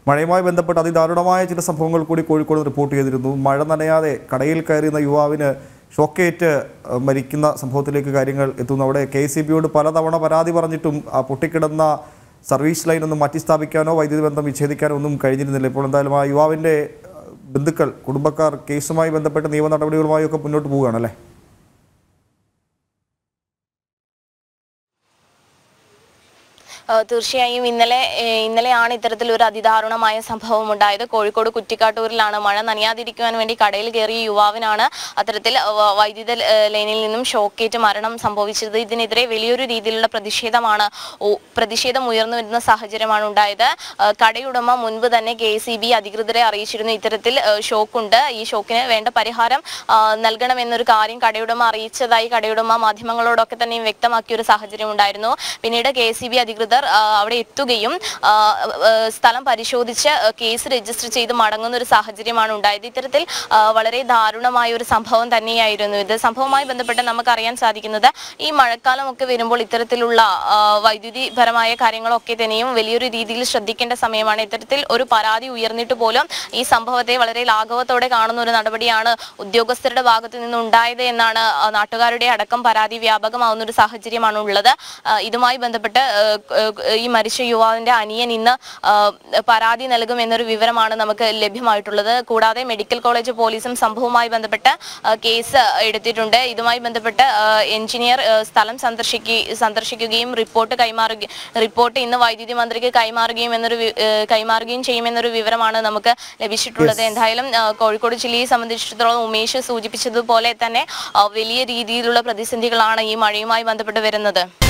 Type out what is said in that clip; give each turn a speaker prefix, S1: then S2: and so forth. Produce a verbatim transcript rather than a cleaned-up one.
S1: മഴയുമായി ബന്ധപ്പെട്ട് അതിദാരുണമായ ചില സംഭവങ്ങൾ കൂടി കോഴിക്കോട് റിപ്പോർട്ട് ചെയ്തിരുന്നു. മഴ നനയാതെ കടയിൽ കയറിയുന്ന യുവാവിന് ഷോക്കേറ്റ് മരിക്കുന്ന സംഭവത്തിലേക്ക് കാര്യങ്ങൾ എത്തുന്നു. അവിടെ കെ എസ് ഇ ബിയോട് പലതവണ പരാതി പറഞ്ഞിട്ടും ആ പൊട്ടിക്കിടന്ന സർവീസ് ലൈൻ ഒന്നും മാറ്റിസ്ഥാപിക്കാനോ വൈദ്യുതി ബന്ധം വിച്ഛേദിക്കാനോ ഒന്നും കഴിഞ്ഞിരുന്നില്ല. ഇപ്പോൾ എന്തായാലും ആ യുവാവിൻ്റെ ബന്ധുക്കൾ, കുടുംബക്കാർ കേസുമായി ബന്ധപ്പെട്ട് നിയമ നടപടികളുമായി ഒക്കെ മുന്നോട്ട് പോവുകയാണല്ലേ?
S2: തീർച്ചയായും ഇന്നലെ ഇന്നലെയാണ് ഇത്തരത്തിലൊരു അതിദാരുണമായ സംഭവം ഉണ്ടായത്. കോഴിക്കോട് കുറ്റിക്കാട്ടൂരിലാണ്. മഴ നനയാതിരിക്കുവാൻ വേണ്ടി കടയിൽ കയറിയ യുവാവിനാണ് അത്തരത്തിൽ വൈദ്യുത ലൈനിൽ നിന്നും ഷോക്കേറ്റ് മരണം സംഭവിച്ചത്. ഇതിനെതിരെ വലിയൊരു രീതിയിലുള്ള പ്രതിഷേധമാണ് പ്രതിഷേധം ഉയർന്നു വരുന്ന സാഹചര്യമാണ് ഉണ്ടായത്. കടയുടമ മുൻപ് തന്നെ കെ എസ് ഇ ബി അധികൃതരെ അറിയിച്ചിരുന്നു, ഇത്തരത്തിൽ ഷോക്കുണ്ട്, ഈ ഷോക്കിന് വേണ്ട പരിഹാരം നൽകണമെന്നൊരു കാര്യം കടയുടമ അറിയിച്ചതായി കടയുടമ മാധ്യമങ്ങളോടൊക്കെ തന്നെയും വ്യക്തമാക്കിയ ഒരു സാഹചര്യം ഉണ്ടായിരുന്നു. പിന്നീട് കെ എസ് ഇ ബി അധികൃതർ അവിടെ എത്തുകയും സ്ഥലം പരിശോധിച്ച് കേസ് രജിസ്റ്റർ ചെയ്ത് മടങ്ങുന്ന ഒരു സാഹചര്യമാണ് ഉണ്ടായത്. ഇത്തരത്തിൽ വളരെ ദാരുണമായ ഒരു സംഭവം തന്നെയായിരുന്നു ഇത്. സംഭവവുമായി ബന്ധപ്പെട്ട് നമുക്കറിയാൻ സാധിക്കുന്നത്, ഈ മഴക്കാലമൊക്കെ വരുമ്പോൾ ഇത്തരത്തിലുള്ള വൈദ്യുതിപരമായ കാര്യങ്ങളൊക്കെ തന്നെയും വലിയൊരു രീതിയിൽ ശ്രദ്ധിക്കേണ്ട സമയമാണ്. ഇത്തരത്തിൽ ഒരു പരാതി ഉയർന്നിട്ട് പോലും ഈ സംഭവത്തെ വളരെ ലാഘവത്തോടെ കാണുന്ന ഒരു നടപടിയാണ് ഉദ്യോഗസ്ഥരുടെ ഭാഗത്തു നിന്നുണ്ടായത് എന്നാണ് നാട്ടുകാരുടെ അടക്കം പരാതി വ്യാപകമാവുന്ന ഒരു സാഹചര്യമാണ് ഉള്ളത്. ഇതുമായി ബന്ധപ്പെട്ട് ഈ മരിച്ച യുവാവിന്റെ അനിയൻ ഇന്ന് പരാതി നൽകും എന്നൊരു വിവരമാണ് നമുക്ക് ലഭ്യമായിട്ടുള്ളത്. കൂടാതെ മെഡിക്കൽ കോളേജ് പോലീസും സംഭവവുമായി ബന്ധപ്പെട്ട് കേസ് എടുത്തിട്ടുണ്ട്. ഇതുമായി ബന്ധപ്പെട്ട് എഞ്ചിനീയർ സ്ഥലം സന്ദർശിക്കുക സന്ദർശിക്കുകയും റിപ്പോർട്ട് കൈമാറുകയും റിപ്പോർട്ട് ഇന്ന് വൈദ്യുതി മന്ത്രിക്ക് കൈമാറുകയും എന്നൊരു കൈമാറുകയും ചെയ്യുമെന്നൊരു വിവരമാണ് നമുക്ക് ലഭിച്ചിട്ടുള്ളത്. എന്തായാലും കോഴിക്കോട് ജില്ലയെ സംബന്ധിച്ചിടത്തോളം ഉമേഷ് സൂചിപ്പിച്ചതുപോലെ തന്നെ വലിയ രീതിയിലുള്ള പ്രതിസന്ധികളാണ് ഈ മഴയുമായി ബന്ധപ്പെട്ട് വരുന്നത്.